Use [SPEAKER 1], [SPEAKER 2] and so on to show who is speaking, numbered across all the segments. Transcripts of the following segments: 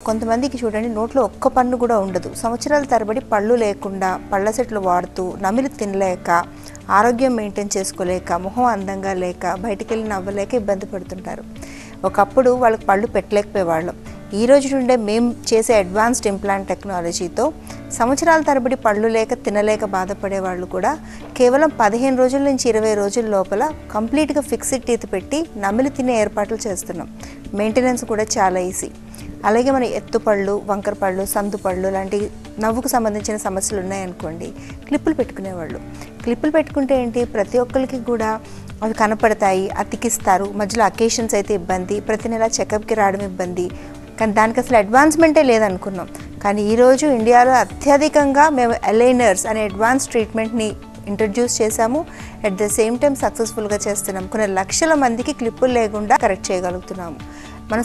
[SPEAKER 1] కొంతమందికి చూడండి నోట్లో ఒక్క పన్ను కూడా ఉండదు. సంవత్సరాల తరబడి పళ్ళు లేకుండా పళ్ళ సెట్లు వాడుతూ నమిలి తినలేక ఆరోగ్యం మెయింటైన్ చేసుకోలేక మొహం అందంగా లేక బయటికి వెళ్ళి నవ్వలేక ఇబ్బంది పడుతుంటారు. ఒకప్పుడు వాళ్ళకి పళ్ళు పెట్టలేకపోయేవాళ్ళం. ఈ రోజు నుండే మేము చేసే అడ్వాన్స్డ్ ఇంప్లాంట్ టెక్నాలజీతో సంవత్సరాల తరబడి పళ్ళు లేక తినలేక బాధపడే వాళ్ళు కూడా కేవలం 15 రోజుల నుంచి 20 రోజుల లోపల కంప్లీట్గా ఫిక్స్డ్ టీత్ పెట్టి నమిలి తినే ఏర్పాట్లు చేస్తున్నాం. మెయింటెనెన్స్ కూడా చాలా ఈజీ. అలాగే మన ఎత్తుపళ్ళు, వంకర పళ్ళు, సందు పళ్ళు లాంటి నవ్వుకు సంబంధించిన సమస్యలు ఉన్నాయనుకోండి, క్లిప్పులు పెట్టుకునేవాళ్ళు. క్లిప్పులు పెట్టుకుంటే ఏంటి, ప్రతి ఒక్కరికి కూడా అవి కనపడతాయి, అతికిస్తారు. మధ్యలో అకేషన్స్ అయితే ఇబ్బంది, ప్రతి నెల చెకప్కి రావడం ఇబ్బంది. కానీ దానికి అసలు అడ్వాన్స్మెంటే లేదనుకున్నాం. కానీ ఈరోజు ఇండియాలో అత్యధికంగా మేము అలైనర్స్ అనే అడ్వాన్స్ ట్రీట్మెంట్ని ఇంట్రడ్యూస్ చేశాము. అట్ ద సేమ్ టైం సక్సెస్ఫుల్గా చేస్తున్నాం. కొన్ని లక్షల మందికి క్లిప్పులు లేకుండా కరెక్ట్ చేయగలుగుతున్నాము. మన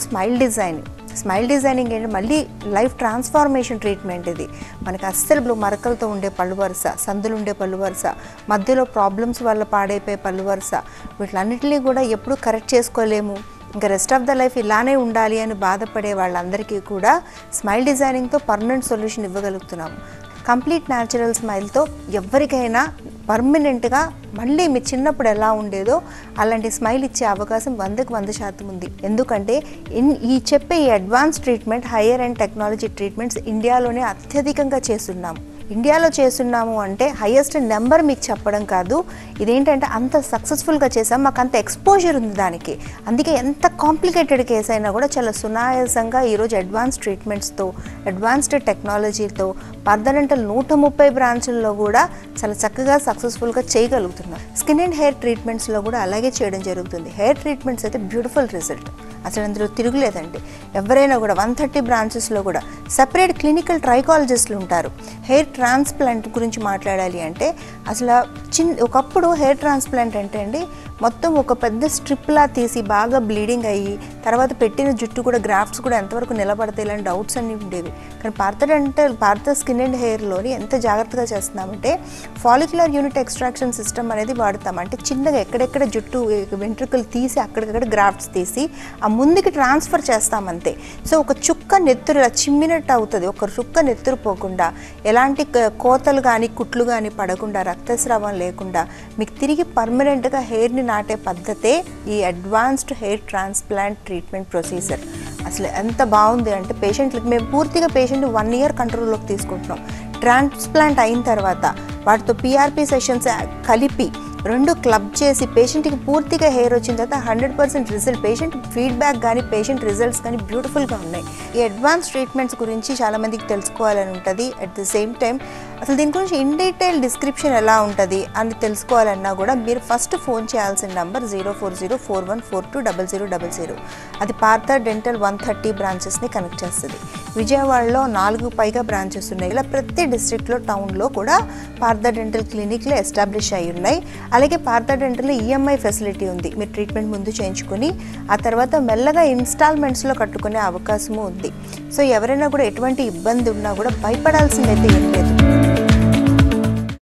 [SPEAKER 1] స్మైల్ డిజైనింగ్ ఏంటి, మళ్ళీ లైఫ్ ట్రాన్స్ఫార్మేషన్ ట్రీట్మెంట్ ఇది. మనకి అస్సలు మరకలతో ఉండే పళ్ళు వరుస, సందులు ఉండే పళ్ళు వరుస, మధ్యలో ప్రాబ్లమ్స్ వల్ల పాడైపోయే పళ్ళు వరుస, వీటిలన్నింటినీ కూడా ఎప్పుడు కరెక్ట్ చేసుకోలేము, ఇంకా రెస్ట్ ఆఫ్ ద లైఫ్ ఇలానే ఉండాలి అని బాధపడే వాళ్ళందరికీ కూడా స్మైల్ డిజైనింగ్తో పర్మనెంట్ సొల్యూషన్ ఇవ్వగలుగుతున్నాము. కంప్లీట్ న్యాచురల్ స్మైల్తో ఎవరికైనా పర్మనెంట్గా మళ్ళీ మీ చిన్నప్పుడు ఎలా ఉండేదో అలాంటి స్మైల్ ఇచ్చే అవకాశం 100కి 100% ఉంది. ఎందుకంటే ఈ చెప్పే ఈ advance treatment, higher and technology treatments ఇండియాలోనే అత్యధికంగా చేస్తున్నాము. ఇండియాలో చేస్తున్నాము అంటే హైయెస్ట్ నెంబర్ మీకు చెప్పడం కాదు, ఇదేంటంటే అంత సక్సెస్ఫుల్గా చేసాం, మాకు అంత ఎక్స్పోజర్ ఉంది దానికి. అందుకే ఎంత కాంప్లికేటెడ్ కేసు అయినా కూడా చాలా సునాయాసంగా ఈరోజు అడ్వాన్స్ ట్రీట్మెంట్స్తో, అడ్వాన్స్డ్ టెక్నాలజీతో పార్థడెంటల్ 130 బ్రాంచుల్లో కూడా చాలా చక్కగా సక్సెస్ఫుల్గా చేయగలుగుతున్నాం. స్కిన్ అండ్ హెయిర్ ట్రీట్మెంట్స్లో కూడా అలాగే చేయడం జరుగుతుంది. హెయిర్ ట్రీట్మెంట్స్ అయితే బ్యూటిఫుల్ రిజల్ట్, అసలు అందులో తిరుగులేదండి. ఎవరైనా కూడా 130 బ్రాంచెస్లో కూడా సపరేట్ క్లినికల్ ట్రైకాలజిస్టులు ఉంటారు. హెయిర్ ట్రాన్స్ప్లాంట్ గురించి మాట్లాడాలి అంటే అసలు ఒకప్పుడు హెయిర్ ట్రాన్స్ప్లాంట్ అంటే అండి మొత్తం ఒక పెద్ద స్ట్రిప్లా తీసి బాగా బ్లీడింగ్ అయ్యి తర్వాత పెట్టిన జుట్టు కూడా గ్రాఫ్ట్స్ కూడా ఎంతవరకు నిలబడతాయి ఇలాంటి డౌట్స్ అన్నీ ఉండేవి. కానీ పార్థ స్కిన్ అండ్ హెయిర్లోని ఎంత జాగ్రత్తగా చేస్తున్నామంటే ఫాలిక్యులర్ యూనిట్ ఎక్స్ట్రాక్షన్ సిస్టమ్ అనేది వాడతాం. అంటే చిన్నగా ఎక్కడెక్కడ జుట్టు వెంట్రుకలు తీసి అక్కడికక్కడ గ్రాఫ్ట్స్ తీసి ఆ ముందుకి ట్రాన్స్ఫర్ చేస్తామంతే. సో ఒక చుక్క నెత్తురు చిమ్మినట్టు అవుతుంది. ఒక చుక్క నెత్తురు పోకుండా, ఎలాంటి కోతలు కానీ కుట్లు కానీ పడకుండా, రక్తస్రావం లేకుండా మీకు తిరిగి పర్మనెంట్గా హెయిర్ని నాటే పద్ధతే ఈ advanced hair transplant treatment procedure. అసలు ఎంత బాగుంది అంటే పేషెంట్లకి మేము పూర్తిగా పేషెంట్ 1 year కంట్రోల్లోకి తీసుకుంటున్నాం. ట్రాన్స్ప్లాంట్ అయిన తర్వాత వాటితో PRP సెషన్స్ కలిపి 2 క్లబ్ చేసి పేషెంట్కి పూర్తిగా హెయిర్ వచ్చిన తర్వాత 100% రిజల్ట్, పేషెంట్ ఫీడ్బ్యాక్ కానీ పేషెంట్ రిజల్ట్స్ కానీ బ్యూటిఫుల్గా ఉన్నాయి. ఈ అడ్వాన్స్ ట్రీట్మెంట్స్ గురించి చాలామందికి తెలుసుకోవాలని ఉంటుంది. అట్ ద సేమ్ టైం అసలు దీని గురించి ఇన్ డీటెయిల్ డిస్క్రిప్షన్ ఎలా ఉంటుంది అని తెలుసుకోవాలన్నా కూడా మీరు ఫస్ట్ ఫోన్ చేయాల్సిన నెంబర్ 04041420000. అది పార్థ డెంటల్ 130 బ్రాంచెస్ని కనెక్ట్ చేస్తుంది. విజయవాడలో 4 పైగా బ్రాంచెస్ ఉన్నాయి. ఇలా ప్రతి డిస్ట్రిక్ట్లో, టౌన్లో కూడా పార్థ డెంటల్ క్లినిక్లు ఎస్టాబ్లిష్ అయ్యి ఉన్నాయి. అలాగే పార్థ డెంటల్లో EMI ఫెసిలిటీ ఉంది. మీరు ట్రీట్మెంట్ ముందు చేయించుకొని ఆ తర్వాత మెల్లగా ఇన్స్టాల్మెంట్స్లో కట్టుకునే అవకాశము ఉంది. సో ఎవరైనా కూడా ఎటువంటి ఇబ్బంది ఉన్నా కూడా భయపడాల్సిందైతే ఏం లేదు.